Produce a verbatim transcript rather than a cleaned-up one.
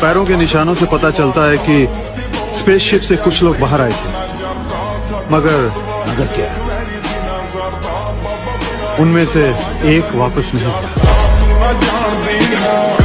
पैरों के निशानों से पता चलता है कि स्पेसशिप से कुछ लोग बाहर आए थे, मगर मगर क्या? उनमें से एक वापस नहीं आया।